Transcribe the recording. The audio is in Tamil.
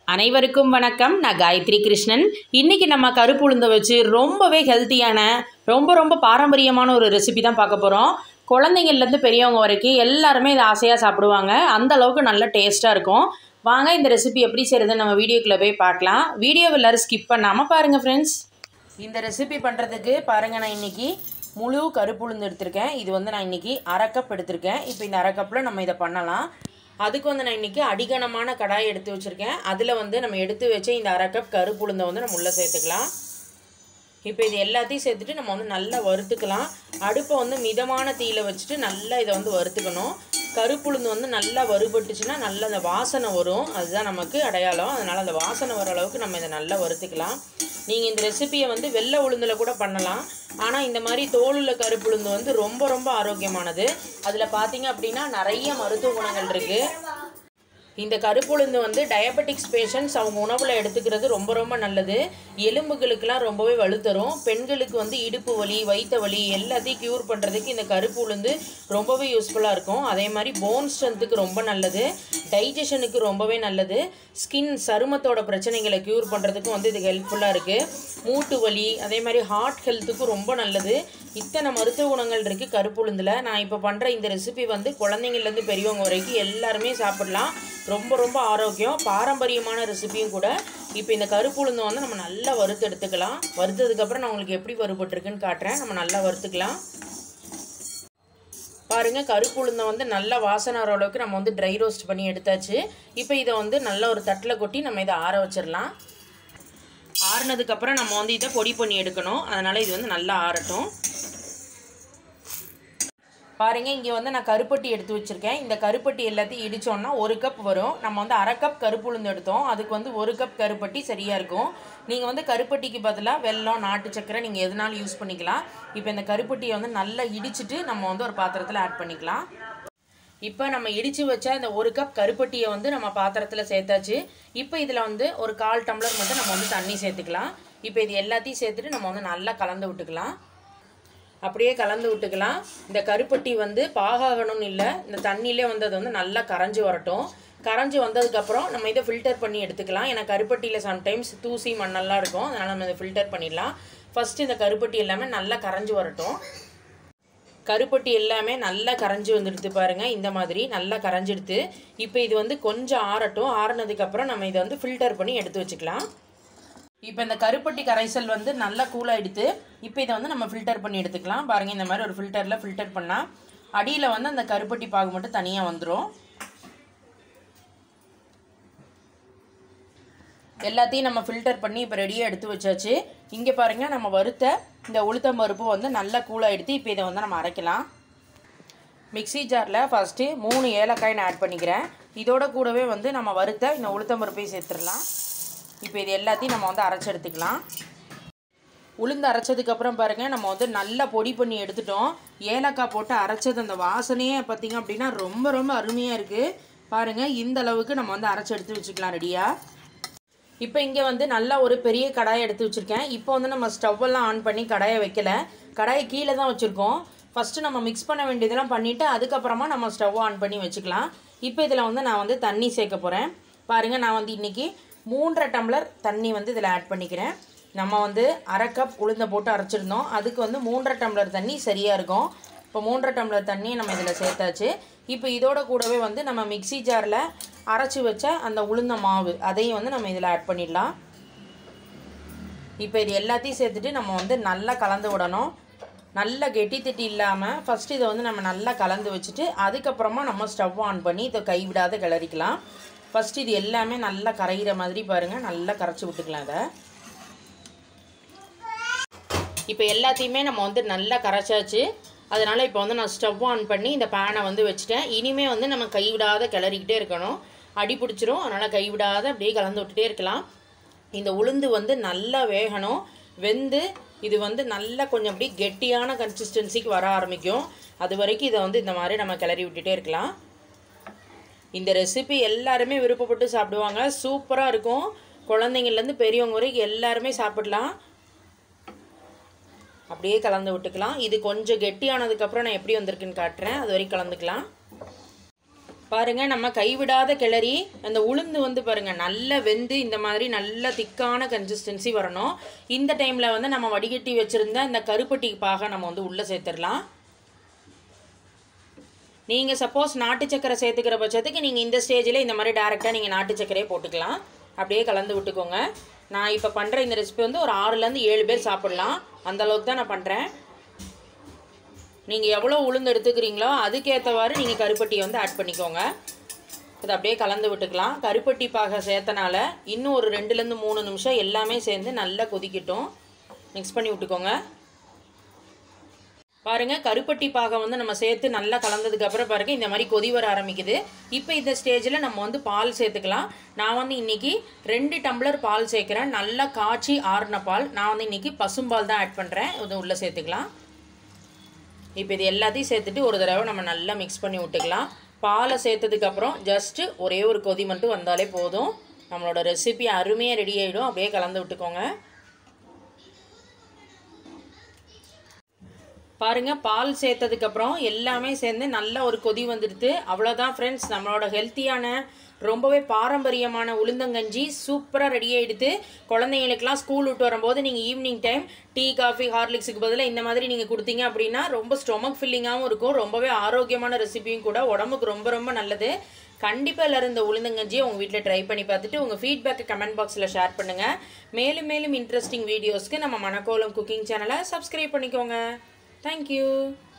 அனைவருக்கும் வணக்கம். நான் காயத்ரி கிருஷ்ணன். இன்றைக்கி நம்ம கருப்பு உளுந்தை வச்சு ரொம்பவே ஹெல்த்தியான ரொம்ப பாரம்பரியமான ஒரு ரெசிபி தான் பார்க்க போகிறோம். குழந்தைங்கள்லேருந்து பெரியவங்க வரைக்கும் எல்லாருமே இதை ஆசையாக சாப்பிடுவாங்க. அந்த அளவுக்கு நல்ல டேஸ்ட்டாக இருக்கும். வாங்க இந்த ரெசிபி எப்படி செய்கிறதுன்னு நம்ம வீடியோக்குள்ளே போய் பார்க்கலாம். வீடியோவை எல்லோரும் ஸ்கிப் பண்ணாமல் பாருங்கள் ஃப்ரெண்ட்ஸ். இந்த ரெசிபி பண்ணுறதுக்கு பாருங்கள், நான் இன்றைக்கி முழு கருப்பு உளுந்து எடுத்திருக்கேன். இது வந்து நான் இன்றைக்கி அரை கப் எடுத்திருக்கேன். இப்போ இந்த அரை கப்பில் நம்ம இதை பண்ணலாம். அதுக்கு வந்து நான் இன்றைக்கி அடிகனமான கடாயை எடுத்து வச்சுருக்கேன். அதில் வந்து நம்ம எடுத்து வச்ச இந்த அரை கப் கருப்பு உளுந்தை வந்து நம்ம உள்ளே சேர்த்துக்கலாம். இப்போ இது எல்லாத்தையும் சேர்த்துட்டு நம்ம வந்து நல்லா வறுத்துக்கலாம். அடுப்பை வந்து மிதமான தீயில் வச்சுட்டு நல்லா இதை வந்து வறுத்துக்கணும். கருப்பு உளுந்து வந்து நல்லா வறுபட்டுச்சுன்னா நல்லா அந்த வாசனை வரும். அதுதான் நமக்கு அடையாளம். அதனால் அந்த வாசனை வர அளவுக்கு நம்ம இதை நல்லா வறுத்துக்கலாம். நீங்கள் இந்த ரெசிபியை வந்து வெள்ளை உளுந்தில் கூட பண்ணலாம். ஆனால் இந்த மாதிரி தோலுள்ள கருப்பு உளுந்து வந்து ரொம்ப ஆரோக்கியமானது. அதில் பார்த்தீங்க அப்படின்னா நிறைய மருத்துவ குணங்கள் இருக்குது. இந்த கருப்பு உளுந்து வந்து டயபெட்டிக்ஸ் பேஷண்ட்ஸ் அவங்க உணவில் எடுத்துக்கிறது ரொம்ப நல்லது. எலும்புகளுக்கெல்லாம் ரொம்பவே வலுத்தரும். பெண்களுக்கு வந்து இடுப்பு வலி, வயிற்று வலி எல்லாத்தையும் க்யூர் பண்ணுறதுக்கு இந்த கருப்பு உளுந்து ரொம்பவே யூஸ்ஃபுல்லாக இருக்கும். அதே மாதிரி போன் ஸ்ட்ரென்த்துக்கு ரொம்ப நல்லது. டைஜஷனுக்கு ரொம்பவே நல்லது. ஸ்கின் சருமத்தோட பிரச்சனைகளை க்யூர் பண்ணுறதுக்கும் வந்து இது ஹெல்ப்ஃபுல்லாக இருக்குது. மூட்டு வலி, அதே மாதிரி ஹார்ட் ஹெல்த்துக்கும் ரொம்ப நல்லது. இத்தனை மருத்துவ குணங்கள் இருக்குது கருப்பு உளுந்தில். நான் இப்போ பண்ணுற இந்த ரெசிபி வந்து குழந்தைங்கள்லேருந்து பெரியவங்க வரைக்கும் எல்லாருமே சாப்பிடலாம். ரொம்ப ஆரோக்கியம், பாரம்பரியமான ரெசிபியும் கூட. இப்போ இந்த கருப்பு உளுந்தை வந்து நம்ம நல்லா வறுத்து எடுத்துக்கலாம். வறுத்ததுக்கப்புறம் நான் உங்களுக்கு எப்படி வறுபட்டுருக்குன்னு காட்டுறேன். நம்ம நல்லா வறுத்துக்கலாம். பாருங்கள், கருப்பு உளுந்தை வந்து நல்லா வாசனை வர அளவுக்கு நம்ம வந்து ட்ரை ரோஸ்ட் பண்ணி எடுத்தாச்சு. இப்போ இதை வந்து நல்ல ஒரு தட்டில் கொட்டி நம்ம இதை ஆற வச்சிடலாம். ஆறுனதுக்கப்புறம் நம்ம வந்து இதை பொடி பண்ணி எடுக்கணும். அதனால் இது வந்து நல்லா ஆறட்டும். பாருங்கள், இங்கே வந்து நான் கருப்பட்டி எடுத்து வச்சுருக்கேன். இந்த கருப்பட்டி எல்லாத்தையும் இடித்தோன்னா 1 கப் வரும். நம்ம வந்து அரை கப் கருப்பு உளுந்து எடுத்தோம். அதுக்கு வந்து 1 கப் கருப்பட்டி சரியாக இருக்கும். நீங்கள் வந்து கருப்பட்டிக்கு பதிலாக வெல்லம், நாட்டு சக்கரை நீங்கள் எதுனாலும் யூஸ் பண்ணிக்கலாம். இப்போ இந்த கருப்பட்டியை வந்து நல்லா இடிச்சிட்டு நம்ம வந்து ஒரு பாத்திரத்தில் ஆட் பண்ணிக்கலாம். இப்போ நம்ம இடித்து வச்ச இந்த 1 கப் கருப்பட்டியை வந்து நம்ம பாத்திரத்தில் சேர்த்தாச்சு. இப்போ இதில் வந்து ஒரு 1/4 டம்ளர் மட்டும் நம்ம வந்து தண்ணி சேர்த்துக்கலாம். இப்போ இது எல்லாத்தையும் சேர்த்துட்டு நம்ம வந்து நல்லா கலந்து விட்டுக்கலாம். அப்படியே கலந்து விட்டுக்கலாம். இந்த கருப்பட்டி வந்து பாகாகணும்னு இல்லை, இந்த தண்ணியிலே வந்து அது வந்து நல்லா கரைஞ்சி வரட்டும். கரைஞ்சி வந்ததுக்கப்புறம் நம்ம இதை ஃபில்டர் பண்ணி எடுத்துக்கலாம். ஏன்னா கருப்பட்டியில் சம்டைம்ஸ் தூசி மண்ணெல்லாம் இருக்கும். அதனால் நம்ம இதை ஃபில்டர் பண்ணிடலாம். ஃபஸ்ட்டு இந்த கருப்பட்டி எல்லாமே நல்லா கரைஞ்சி வரட்டும். கருப்பட்டி எல்லாமே நல்லா கரைஞ்சி வந்துடுது பாருங்கள். இந்த மாதிரி நல்லா கரைஞ்சிடுது. இப்போ இது வந்து கொஞ்சம் ஆறட்டும். ஆறுனதுக்கப்புறம் நம்ம இதை வந்து ஃபில்டர் பண்ணி எடுத்து வச்சுக்கலாம். இப்போ இந்த கருப்பட்டி கரைசல் வந்து நல்லா கூலாகிடுது. இப்போ இதை வந்து நம்ம ஃபில்டர் பண்ணி எடுத்துக்கலாம். பாருங்கள், இந்த மாதிரி ஒரு ஃபில்டரில் ஃபில்டர் பண்ணால் அடியில் வந்து அந்த கருப்பட்டி பாகு மட்டும் தனியாக வந்துடும். எல்லாத்தையும் நம்ம ஃபில்டர் பண்ணி இப்போ ரெடியாக எடுத்து வச்சாச்சு. இங்கே பாருங்கள், நம்ம வறுத்த இந்த உளுத்தம் பருப்பு வந்து நல்லா கூலாகிடுது. இப்போ இதை வந்து நம்ம அரைக்கலாம். மிக்ஸி ஜாரில் ஃபஸ்ட்டு 3 ஏலக்காய் நான் ஆட் பண்ணிக்கிறேன். இதோட கூடவே வந்து நம்ம வறுத்த இந்த உளுத்தம் பருப்பையும் சேர்த்துடலாம். இப்போ இது எல்லாத்தையும் நம்ம வந்து அரைச்சி எடுத்துக்கலாம். உளுந்து அரைச்சதுக்கப்புறம் பாருங்கள், நம்ம வந்து நல்லா பொடி பண்ணி எடுத்துட்டோம். ஏலக்காய் போட்டு அரைச்சது அந்த வாசனையே பார்த்திங்க அப்படின்னா ரொம்ப அருமையாக இருக்குது. பாருங்கள், இந்த அளவுக்கு நம்ம வந்து அரைச்சி எடுத்து வச்சுக்கலாம் ரெடியாக. இப்போ இங்கே வந்து நல்லா ஒரு பெரிய கடாயை எடுத்து வச்சுருக்கேன். இப்போ வந்து நம்ம ஸ்டவ்வெல்லாம் ஆன் பண்ணி கடாயை வைக்கலை, கடாயை கீழே தான் வச்சுருக்கோம். ஃபஸ்ட்டு நம்ம மிக்ஸ் பண்ண வேண்டியதெல்லாம் பண்ணிவிட்டு அதுக்கப்புறமா நம்ம ஸ்டவ் ஆன் பண்ணி வச்சுக்கலாம். இப்போ இதில் வந்து நான் வந்து தண்ணி சேர்க்க போகிறேன். பாருங்கள், நான் வந்து இன்றைக்கி 3.5 டம்ளர் தண்ணி வந்து இதில் ஆட் பண்ணிக்கிறேன். நம்ம வந்து அரை கப் உளுந்தை போட்டு அரைச்சிருந்தோம். அதுக்கு வந்து 3.5 டம்ளர் தண்ணி சரியாக இருக்கும். இப்போ 3.5 டம்ளர் தண்ணியை நம்ம இதில் சேர்த்தாச்சு. இப்போ இதோட கூடவே வந்து நம்ம மிக்ஸி ஜாரில் அரைச்சி வச்ச அந்த உளுந்த மாவு அதையும் வந்து நம்ம இதில் ஆட் பண்ணிடலாம். இப்போ இது எல்லாத்தையும் சேர்த்துட்டு நம்ம வந்து நல்லா கலந்து விடணும். நல்லா கெட்டி தட்டி இல்லாமல் ஃபஸ்ட்டு இதை வந்து நம்ம நல்லா கலந்து வச்சுட்டு அதுக்கப்புறமா நம்ம ஸ்டவ் ஆன் பண்ணி இதை கைவிடாத கிளறிக்கலாம். ஃபஸ்ட்டு இது எல்லாமே நல்லா கரைகிற மாதிரி பாருங்கள், நல்லா கரைச்சி விட்டுக்கலாம் இதை. இப்போ எல்லாத்தையுமே நம்ம வந்து நல்லா கரைச்சாச்சு. அதனால் இப்போ வந்து நான் ஸ்டவ் ஆன் பண்ணி இந்த பேனை வந்து வச்சுட்டேன். இனிமேல் வந்து நம்ம கைவிடாத கிளறிக்கிட்டே இருக்கணும். அடி பிடிச்சிரும். அதனால் கைவிடாத அப்படியே கலந்து விட்டுட்டே இருக்கலாம். இந்த உளுந்து வந்து நல்லா வேகணும். வெந்து இது வந்து நல்லா கொஞ்சம் அப்படியே கெட்டியான கன்சிஸ்டன்சிக்கு வர ஆரம்பிக்கும். அது வரைக்கும் இதை வந்து இந்த மாதிரி நம்ம கிளறி விட்டுட்டே இருக்கலாம். இந்த ரெசிபி எல்லாருமே விருப்பப்பட்டு சாப்பிடுவாங்க. சூப்பராக இருக்கும். குழந்தைங்கள்லேருந்து பெரியவங்க வரைக்கும் எல்லாருமே சாப்பிடலாம். அப்படியே கலந்து விட்டுக்கலாம். இது கொஞ்சம் கெட்டியானதுக்கப்புறம் நான் எப்படி வந்திருக்குன்னு காட்டுறேன். அது வரைக்கும் கலந்துக்கலாம். பாருங்கள், நம்ம கைவிடாத கிளறி அந்த உளுந்து வந்து பாருங்கள் நல்லா வெந்து இந்த மாதிரி நல்ல திக்கான கன்சிஸ்டன்சி வரணும். இந்த டைமில் வந்து நம்ம வடிகட்டி வச்சுருந்த இந்த கருப்பட்டி பாகை நம்ம வந்து உள்ளே சேர்த்துடலாம். நீங்கள் சப்போஸ் நாட்டு சக்கரை சேர்த்துக்கிற பட்சத்துக்கு நீங்கள் இந்த ஸ்டேஜில் இந்த மாதிரி டேரெக்டாக நீங்கள் நாட்டு சக்கரையே போட்டுக்கலாம். அப்படியே கலந்து விட்டுக்கோங்க. நான் இப்போ பண்ணுற இந்த ரெசிபி வந்து ஒரு 6லேருந்து 7 பேர் சாப்பிட்லாம், அந்தளவுக்கு தான் நான் பண்ணுறேன். நீங்கள் எவ்வளோ உளுந்து எடுத்துக்கிறீங்களோ அதுக்கேற்றவாறு நீங்கள் கருப்பட்டியை வந்து ஆட் பண்ணிக்கோங்க. இதை அப்படியே கலந்து விட்டுக்கலாம். கருப்பட்டி பாகை சேர்த்தனால இன்னும் ஒரு 2லேருந்து 3 நிமிஷம் எல்லாமே சேர்ந்து நல்லா கொதிக்கட்டும். மிக்ஸ் பண்ணி விட்டுக்கோங்க. பாருங்கள், கருப்பட்டி பாகை வந்து நம்ம சேர்த்து நல்லா கலந்ததுக்கப்புறம் பாருங்கள் இந்த மாதிரி கொதி வர ஆரம்பிக்குது. இப்போ இந்த ஸ்டேஜில் நம்ம வந்து பால் சேர்த்துக்கலாம். நான் வந்து இன்றைக்கி 2 டம்ளர் பால் சேர்க்குறேன். நல்லா காய்ச்சி ஆறின பால். நான் வந்து இன்றைக்கி பசும்பால் தான் ஆட் பண்ணுறேன். இது உள்ளே சேர்த்துக்கலாம். இப்போ இது எல்லாத்தையும் சேர்த்துட்டு ஒரு தடவை நம்ம நல்லா மிக்ஸ் பண்ணி விட்டுக்கலாம். பாலை சேர்த்ததுக்கப்புறம் ஜஸ்ட்டு ஒரே ஒரு கொதி மட்டும் வந்தாலே போதும். நம்மளோட ரெசிபி அருமையாக ரெடி ஆகிடும். அப்படியே கலந்து விட்டுக்கோங்க. பாருங்கள், பால் சேர்த்ததுக்கப்புறம் எல்லாமே சேர்ந்து நல்ல ஒரு கொதி வந்துடுது. அவ்வளோதான் ஃப்ரெண்ட்ஸ், நம்மளோட ஹெல்த்தியான ரொம்பவே பாரம்பரியமான உளுந்தங்கஞ்சி சூப்பராக ரெடி ஆகிடுது. குழந்தைங்களுக்கெல்லாம் ஸ்கூல் விட்டு வரும்போது நீங்கள் ஈவினிங் டைம் டீ காஃபி ஹார்லிக்ஸுக்கு பதிலாக இந்த மாதிரி நீங்கள் கொடுத்தீங்க அப்படின்னா ரொம்ப ஸ்டொமக் ஃபில்லிங்காகவும் இருக்கும். ரொம்பவே ஆரோக்கியமான ரெசிபியும் கூட, உடம்புக்கு ரொம்ப ரொம்ப நல்லது. கண்டிப்பாக எல்லோரும் இந்த உளுந்தங்கஞ்சியை உங்கள் வீட்டில் ட்ரை பண்ணி பார்த்துட்டு உங்கள் ஃபீட்பேக்கை கமெண்ட் பாக்ஸில் ஷேர் பண்ணுங்கள். மேலும் மேலும் இன்ட்ரெஸ்டிங் வீடியோஸ்க்கு நம்ம மணக்கோலம் குக்கிங் சேனலை சப்ஸ்கிரைப் பண்ணிக்கோங்க. Thank you.